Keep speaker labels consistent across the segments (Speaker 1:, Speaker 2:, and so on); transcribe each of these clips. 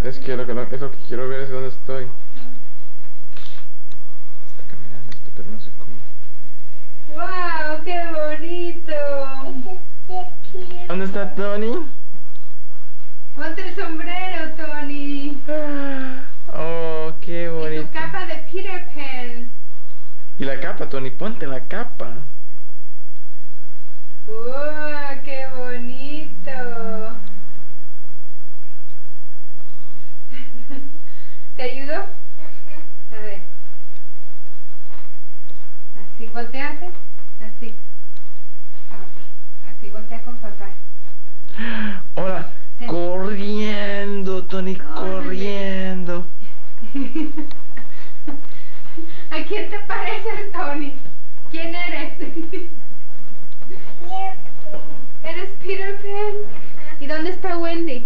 Speaker 1: Es que lo que quiero ver es dónde estoy. Está caminando esto, pero no sé cómo.
Speaker 2: ¡Wow! ¡Qué bonito!
Speaker 1: ¿Dónde está Tony?
Speaker 2: Ponte el sombrero, Tony.
Speaker 1: Oh, qué
Speaker 2: Y
Speaker 1: bonito.
Speaker 2: tu capa de Peter Pan.
Speaker 1: Y la capa, Tony, ponte la capa.
Speaker 2: ¡Wow! ¡Qué bonito! ¿Te ayudo? A ver. Así, volteate. Así. Así, voltea con papá.
Speaker 1: Ahora, corriendo, Tony, corriendo.
Speaker 2: ¿A quién te pareces, Tony? ¿Quién eres? ¿Eres Peter Pan? ¿Y dónde está Wendy?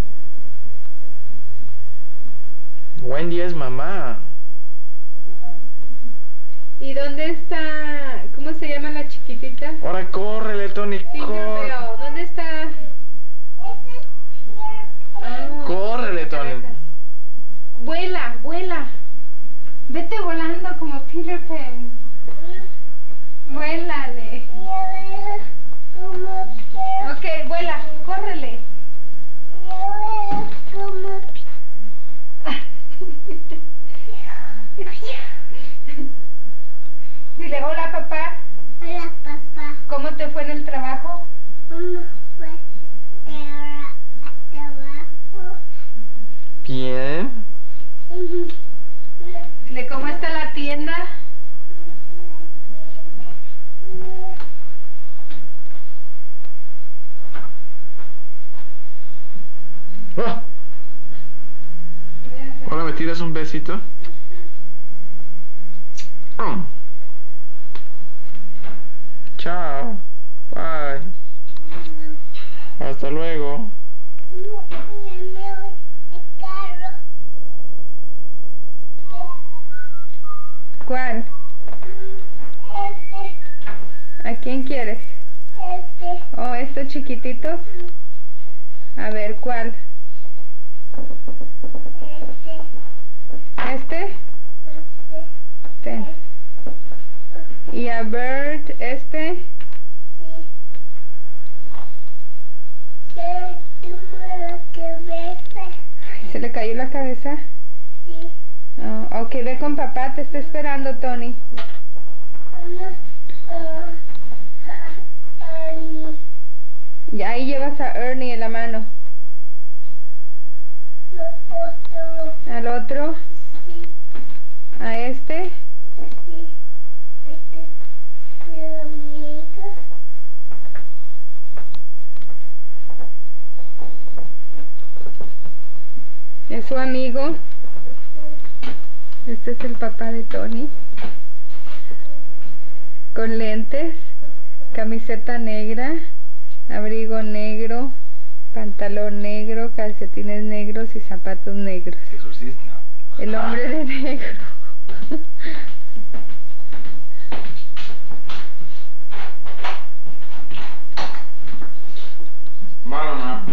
Speaker 1: Wendy es mamá.
Speaker 2: ¿Y dónde está? ¿Cómo se llama la chiquitita?
Speaker 1: Ahora córrele, Tony,
Speaker 2: Sí, no
Speaker 1: corre.
Speaker 2: veo. ¿Dónde está? Oh,
Speaker 1: Córrele, Tony.
Speaker 2: vuela, vuela. Vete volando como Peter Pan. Vuélale. Ok, vuela, córrele. Dile hola papá.
Speaker 3: Hola, papá.
Speaker 2: ¿Cómo te fue en el trabajo?
Speaker 3: ¿Cómo fue hasta abajo?
Speaker 1: Bien.
Speaker 2: Dile cómo está la tienda.
Speaker 1: Ah, ahora me tiras un besito. Chao. Bye. Hasta luego.
Speaker 2: ¿Cuál? ¿A quién quieres? Oh, estos chiquititos. A ver, ¿cuál? ¿Este? Ten. ¿Y a Bert este? ¿Se le cayó la cabeza?
Speaker 3: Sí.
Speaker 2: Oh, ok, ve con papá, te está esperando Tony. Y ahí llevas a Ernie en la mano. ¿Al otro?
Speaker 3: Sí.
Speaker 2: ¿A este?
Speaker 3: Sí. Este es mi amiga.
Speaker 2: ¿Es su amigo? Este es el papá de Tony. Con lentes, camiseta negra, abrigo negro, pantalón negro, calcetines negros y zapatos negros.
Speaker 1: Exorcista.
Speaker 2: El hombre de negro.
Speaker 1: Mamá.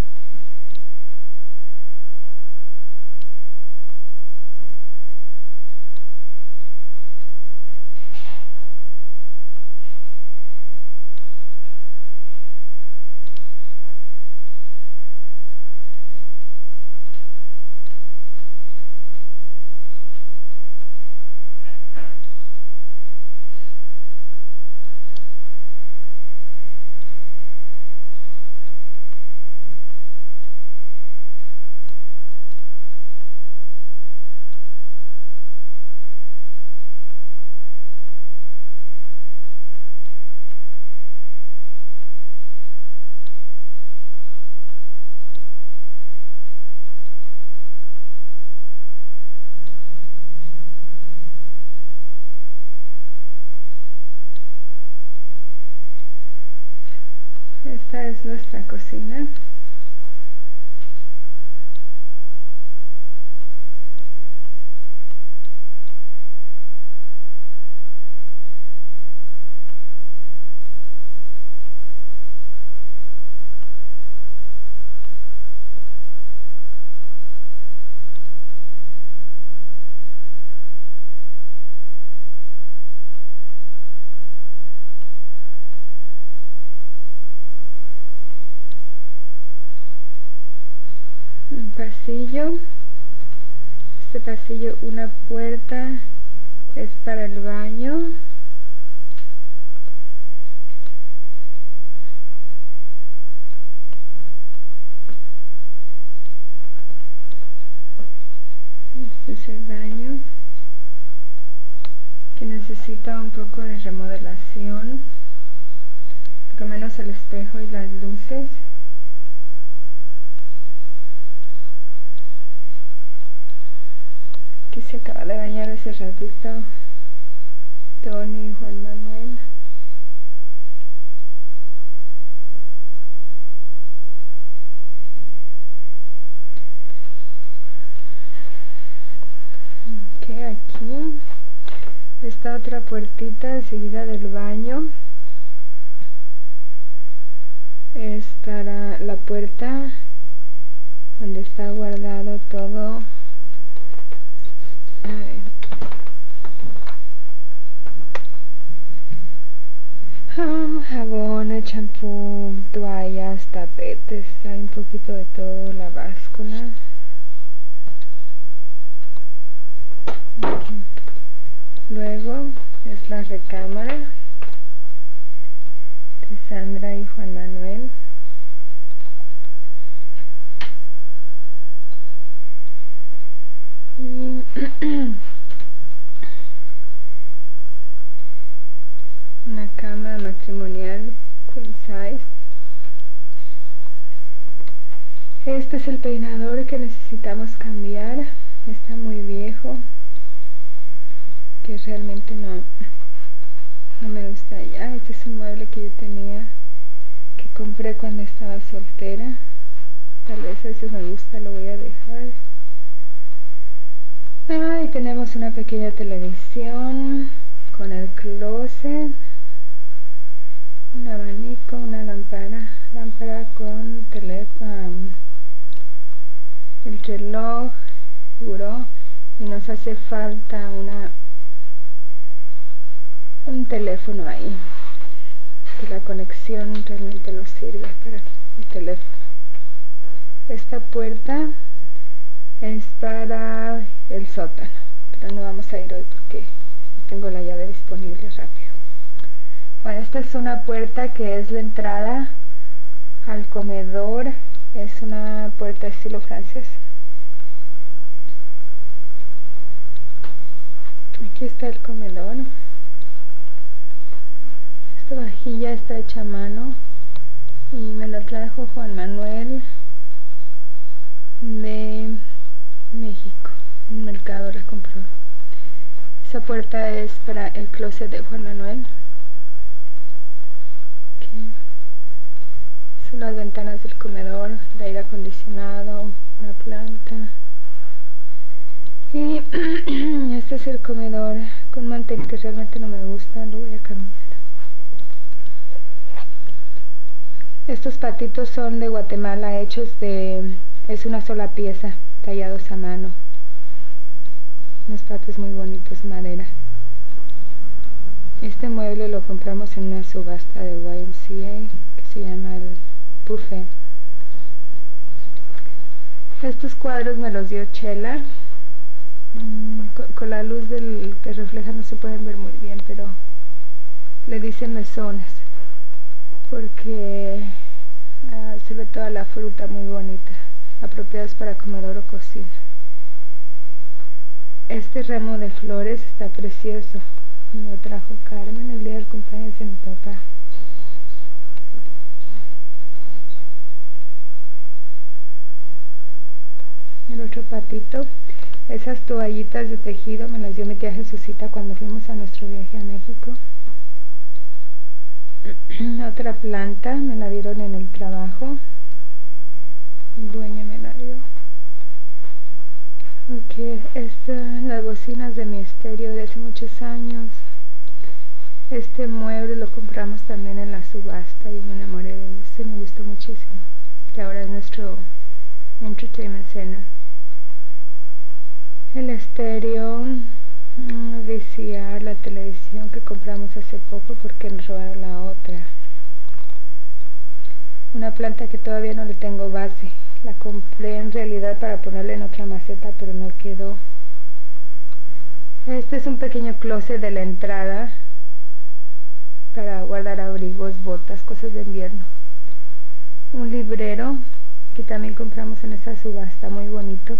Speaker 2: Esta es nuestra cocina. pasillo. Este pasillo, una puerta es para el baño. Este es el baño, que necesita un poco de remodelación, por lo menos el espejo y las luces. Aquí se acaba de bañar hace ratito Tony y Juan Manuel. Aquí esta otra puertita enseguida del baño es para la puerta donde está guardado todo. Jabón, champú, toallas, tapetes, hay un poquito de todo, la báscula. Aquí. Luego es la recámara de Sandra y Juan Manuel. Y una cama matrimonial queen size. Este es el peinador que necesitamos cambiar, está muy viejo, que realmente no me gusta ya. Este es un mueble que yo tenía, que compré cuando estaba soltera. Tal vez ese me gusta, lo voy a dejar. Y tenemos una pequeña televisión con el closet, un abanico, una lámpara con teléfono, el reloj, buró, y nos hace falta un teléfono ahí, que la conexión realmente no sirve para el teléfono. Esta puerta es para el sótano, pero no vamos a ir hoy porque tengo la llave disponible rápido. Bueno, esta es una puerta que es la entrada al comedor, es una puerta estilo francés. Aquí está el comedor. Esta vajilla está hecha a mano y me la trajo Juan Manuel de México, un mercado la compró. Esa puerta es para el closet de Juan Manuel. Son las ventanas del comedor, el aire acondicionado, una planta. Y este es el comedor con mantel que realmente no me gusta, lo voy a cambiar. Estos patitos son de Guatemala, hechos de... es una sola pieza, tallados a mano. Unos patos muy bonitos, madera. Este mueble lo compramos en una subasta de YMCA que se llama el Buffet. Estos cuadros me los dio Chela. Con la luz que refleja no se pueden ver muy bien, pero le dicen mesones porque se ve toda la fruta muy bonita, apropiados para comedor o cocina. Este ramo de flores está precioso, me lo trajo Carmen el día del cumpleaños de mi papá. El otro patito, esas toallitas de tejido me las dio mi tía Jesucita cuando fuimos a nuestro viaje a México. Otra planta me la dieron en el trabajo, el dueño me la dio. Ok, las bocinas de mi estéreo de hace muchos años. Este mueble lo compramos también en la subasta y me enamoré de este, me gustó muchísimo, que ahora es nuestro entertainment center. El estéreo, VCR, la televisión que compramos hace poco porque nos robaron la otra. Una planta que todavía no le tengo base, La compré en realidad para ponerla en otra maceta, pero no quedó. Este es un pequeño closet de la entrada para guardar abrigos, botas, cosas de invierno. Un librero que también compramos en esa subasta, muy bonito.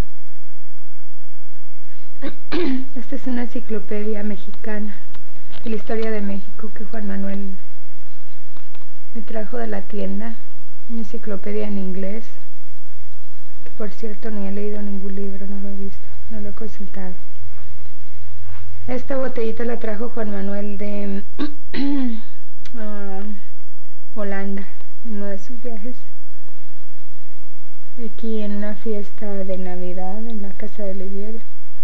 Speaker 2: Esta es una enciclopedia mexicana de la historia de México que Juan Manuel me trajo de la tienda. Una enciclopedia en inglés, que por cierto ni he leído ningún libro, no lo he visto, no lo he consultado. Esta botellita la trajo Juan Manuel de Holanda, en uno de sus viajes. Aquí en una fiesta de Navidad en la casa de Livier.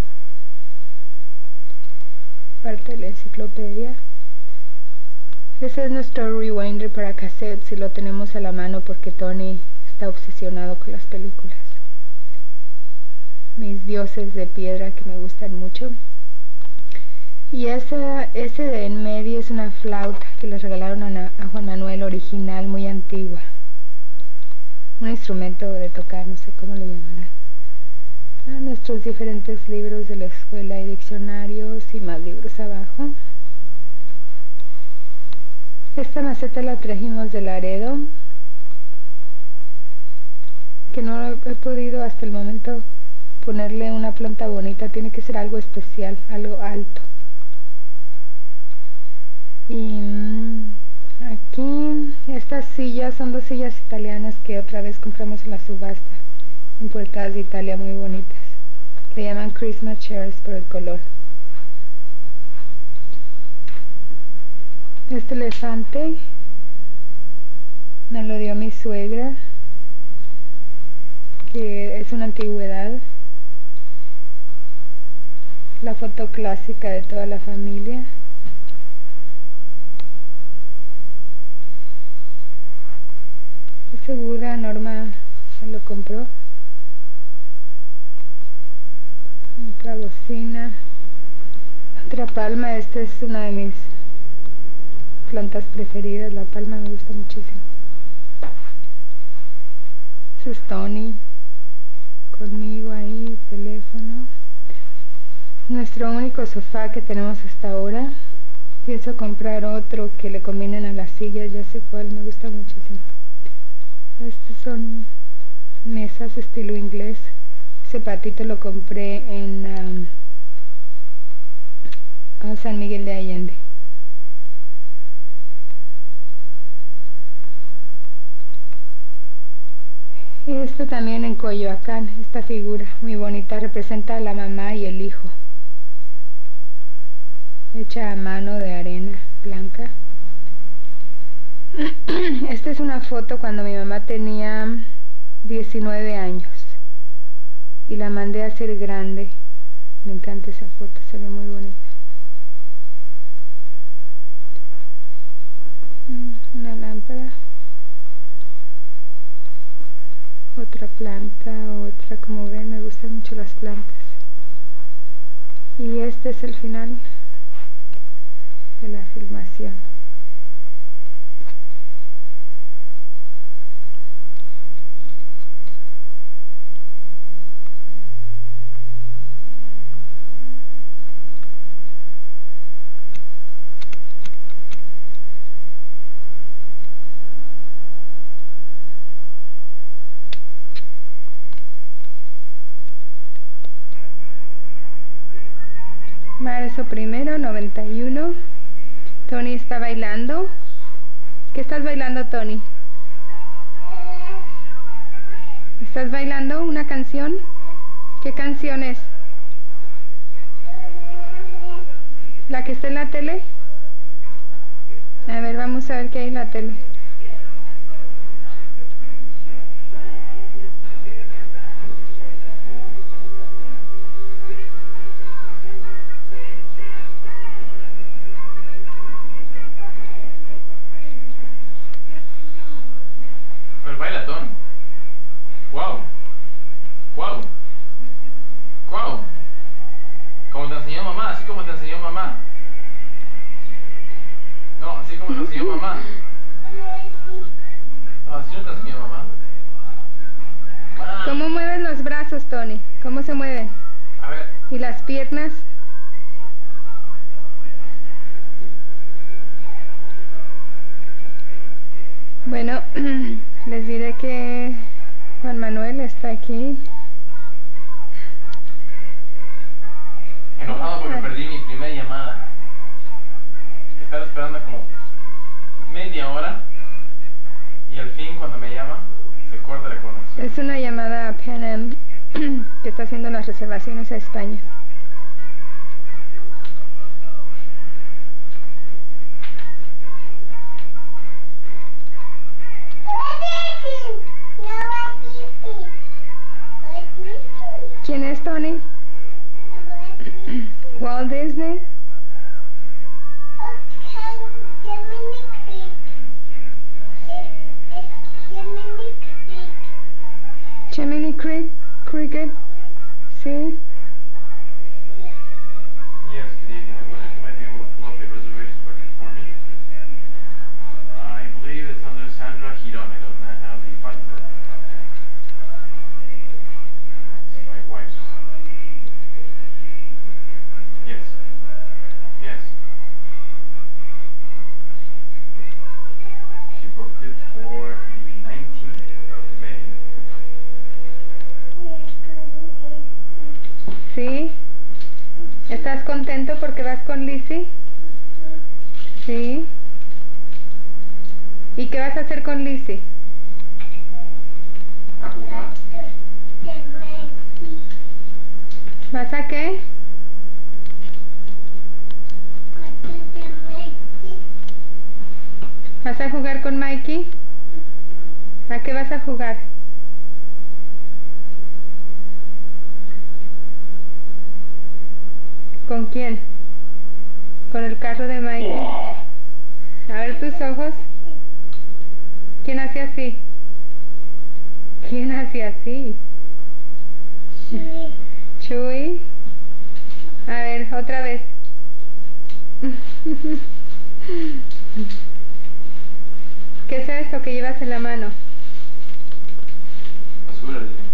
Speaker 2: Parte de la enciclopedia. Ese es nuestro rewinder para cassettes y lo tenemos a la mano porque Tony está obsesionado con las películas. Mis dioses de piedra que me gustan mucho. Y ese de en medio es una flauta que le regalaron a Juan Manuel, original, muy antigua. Un instrumento de tocar, no sé cómo le llamarán. Nuestros diferentes libros de la escuela y diccionarios y más libros abajo. Esta maceta la trajimos de Laredo, que no he podido hasta el momento ponerle una planta bonita, tiene que ser algo especial, algo alto. Y aquí estas sillas son dos sillas italianas que otra vez compramos en la subasta, importadas de Italia, muy bonitas. Le llaman Christmas chairs por el color. Este elefante me lo dio mi suegra, que es una antigüedad. La foto clásica de toda la familia. Ese Buda Norma me lo compró. Otra bocina. Otra palma. Esta es una de mis plantas preferidas. La palma me gusta muchísimo. Ese es Tony conmigo ahí, teléfono. Nuestro único sofá que tenemos hasta ahora. Pienso comprar otro que le combinen a las sillas, ya sé cuál, me gusta muchísimo. Estas son mesas estilo inglés. Ese patito lo compré en San Miguel de Allende. Este también en Coyoacán, esta figura muy bonita, representa a la mamá y el hijo, hecha a mano de arena blanca. Esta es una foto cuando mi mamá tenía 19 años y la mandé a hacer grande. Me encanta esa foto, se ve muy bonita. Una lámpara. Otra planta, otra, como ven, me gustan mucho las plantas. Y este es el final de la filmación. Marzo 1, 91. Tony está bailando. ¿Qué estás bailando, Tony? ¿Estás bailando una canción? ¿Qué canción es? ¿La que está en la tele? A ver, vamos a ver qué hay en la tele.
Speaker 1: Baila, Tony. Wow. Wow. Wow. Como te enseñó mamá, así como te enseñó mamá. No, así como te enseñó mamá. No, así no te enseñó mamá.
Speaker 2: ¿Cómo mueven los brazos, Tony? ¿Cómo se mueven?
Speaker 1: A ver.
Speaker 2: ¿Y las piernas? Bueno, les diré que Juan Manuel está aquí.
Speaker 1: Enojado porque perdí mi primera llamada. Estaba esperando como media hora y al fin cuando me llama se corta la conexión.
Speaker 2: Es una llamada a Pan Am que está haciendo las reservaciones a España. ¿Quién es Tony? Walt Disney. Jiminy Creek, Cricket. Sí.
Speaker 1: Yes, good evening. I wonder if you might be able to pull up a reservation record for me. I believe it's under Sandra Giron. I don't have the flight number. This is my wife's. Yes. Yes. She booked it for the 19th of May.
Speaker 2: Sí. ¿Estás contento porque vas con Lizzie? Sí. ¿Y qué vas a hacer con Lizzie?
Speaker 1: A jugar.
Speaker 2: ¿Vas a qué? ¿Vas a jugar con Mikey? ¿A qué vas a jugar? ¿Con quién? ¿Con el carro de Mikey? A ver tus ojos. ¿Quién hace así? ¿Quién hace así? Chuy. A ver, otra vez. ¿Qué es eso que llevas en la mano?
Speaker 1: Basura, le digo.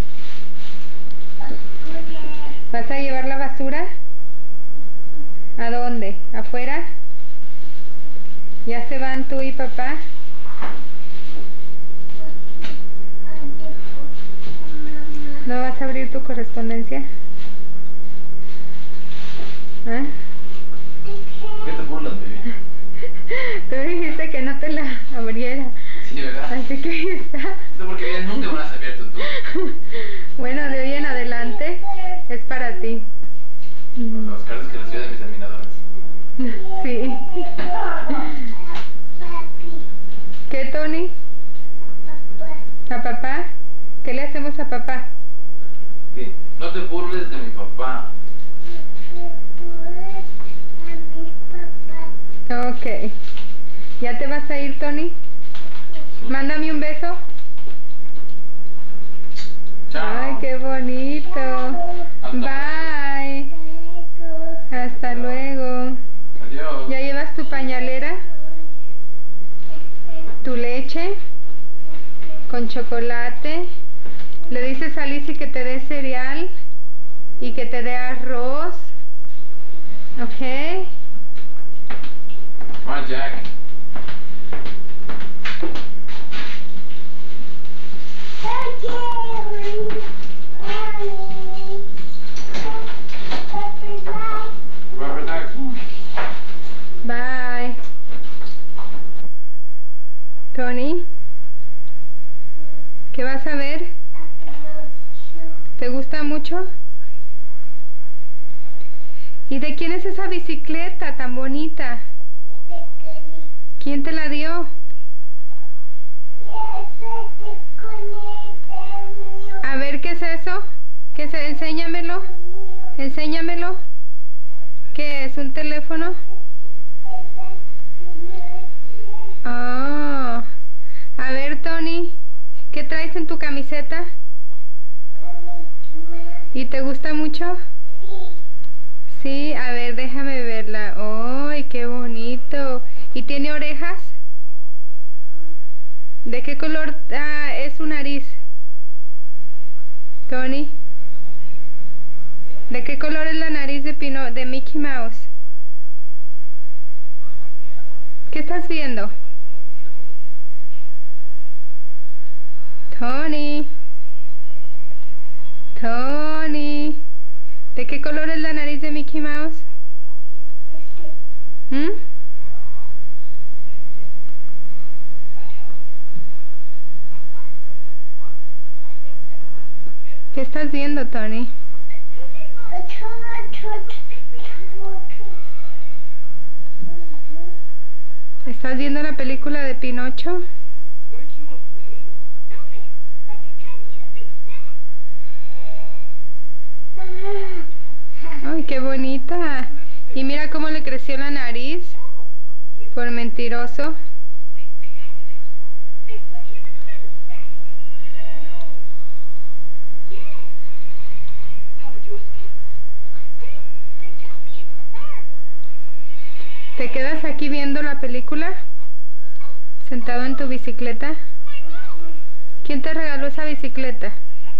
Speaker 2: ¿Vas a llevar la basura? ¿A dónde? ¿Afuera? ¿Ya se van tú y papá? ¿No vas a abrir tu correspondencia? ¿Ah?
Speaker 1: ¿Por qué te burlas, baby?
Speaker 2: Tú dijiste que no te la abriera.
Speaker 1: Sí, ¿verdad?
Speaker 2: Así que ahí está.
Speaker 1: Esto porque ya nunca me las has abierto tú.
Speaker 2: Bueno, de hoy en adelante es para ti.
Speaker 1: Las cartas que recibo de mis examinadoras.
Speaker 2: Sí. ¿Qué, Tony? ¿A papá? ¿Qué le hacemos a papá?
Speaker 1: Sí. No te burles de mi papá.
Speaker 2: Ok. ¿Ya te vas a ir, Tony? Mándame un beso.
Speaker 1: Chao.
Speaker 2: Ay, qué bonito. Bye. Hasta luego.
Speaker 1: Adiós.
Speaker 2: ¿Ya llevas tu pañalera? ¿Tu leche? ¿Con chocolate? ¿Le dices a Lizzie que te dé cereal? ¿Y que te dé arroz? ¿Ok?
Speaker 1: Come on, Jack. Rubber duck.
Speaker 2: Bye. Tony, ¿qué vas a ver? ¿Te gusta mucho? ¿Y de quién es esa bicicleta tan bonita? ¿Quién te la dio? A ver, ¿qué es eso? ¿Qué es? Enséñamelo. Enséñamelo. ¿Qué es? ¿Un teléfono? Ah. A ver, Tony, ¿qué traes en tu camiseta? ¿Y te gusta mucho? Sí, a ver, déjame verla. ¡Ay, qué bonito! ¿Y tiene orejas? ¿De qué color es su nariz? Mouse? ¿Qué estás viendo? Tony. Tony. ¿De qué color es la nariz de Mickey Mouse? ¿Mm? ¿Qué estás viendo, Tony? ¿Estás viendo la película de Pinocho? ¡Ay, qué bonita! Y mira cómo le creció la nariz. Por mentiroso. ¿Te quedas aquí viendo la película? ¿Sentado en tu bicicleta? ¿Quién te regaló esa bicicleta?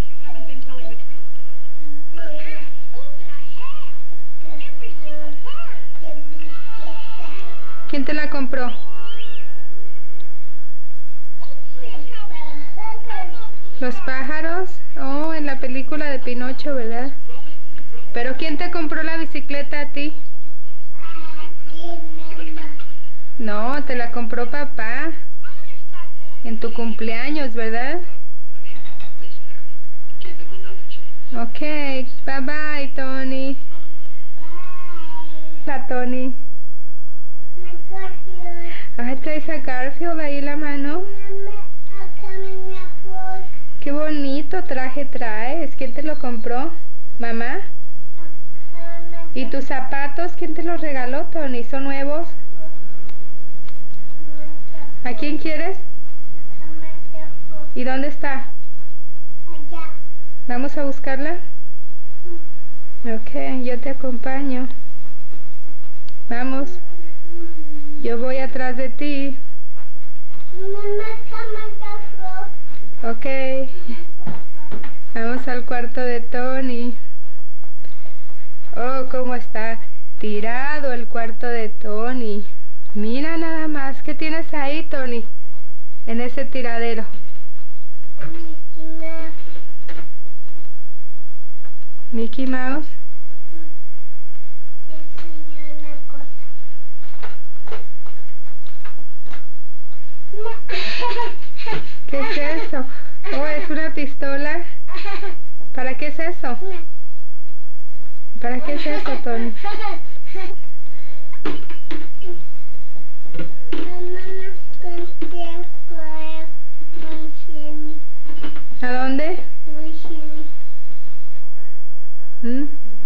Speaker 2: ¿Quién te la compró? ¿Los pájaros? Oh, en la película de Pinocho, ¿verdad? ¿Pero quién te compró la bicicleta a ti? No, te la compró papá. En tu cumpleaños, ¿verdad? Ok, bye bye, Tony. La Tony. Ay, traes a Garfield ahí la mano. Qué bonito traje traes. ¿Quién te lo compró? ¿Mamá? ¿Y tus zapatos? ¿Quién te los regaló, Tony? ¿Son nuevos? ¿A quién quieres? ¿Y dónde está? ¿Vamos a buscarla? Ok, yo te acompaño. Vamos. Yo voy atrás de ti. Ok. Vamos al cuarto de Tony. Oh, cómo está tirado el cuarto de Tony. Mira nada más. ¿Qué tienes ahí, Tony? En ese tiradero. Mickey Mouse. ¿Qué es eso? Oh, es una pistola. ¿Para qué es eso? ¿Para qué es eso, Tony? ¿A dónde? ¿Mm?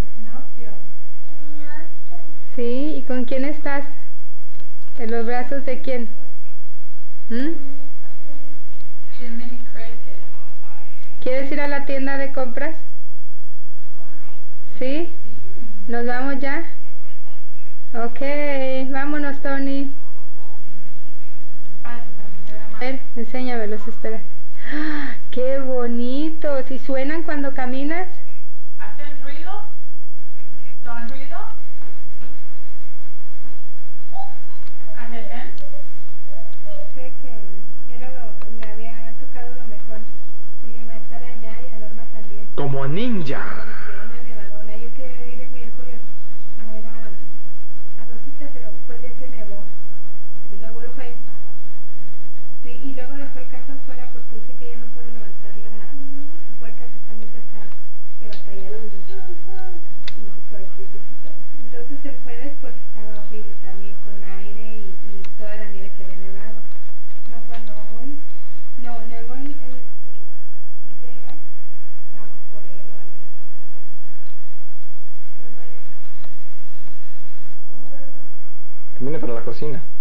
Speaker 2: Sí, ¿y con quién estás? ¿En los brazos de quién? ¿Mm? ¿Quieres ir a la tienda de compras? ¿Sí? ¿Nos vamos ya? Ok, vámonos, Tony. A ver, enséñamelos, espera. ¡Ah, qué bonitos! ¿Y suenan cuando caminas?
Speaker 4: ¿Hacen ruido? ¿Son ruido? ¿Hacen?
Speaker 2: Sé que me había tocado lo mejor. Sí, va a estar allá y a Norma también.
Speaker 5: Como ninja.
Speaker 2: Una nevadona. Yo quería ir el miércoles a ver a Rosita, pero fue el día que nevó. Y luego lo fue. Sí, y luego dejó el carro afuera porque dice que ya no puede levantar la puerta, que está muy pesada, que batallaron mucho. Y sus ejercicios y todo. Entonces el jueves pues estaba horrible también con aire y toda la nieve que había nevado. No, cuando hoy, no, nevó el llega, vamos por él o algo. No vaya nada.
Speaker 5: Viene para la cocina.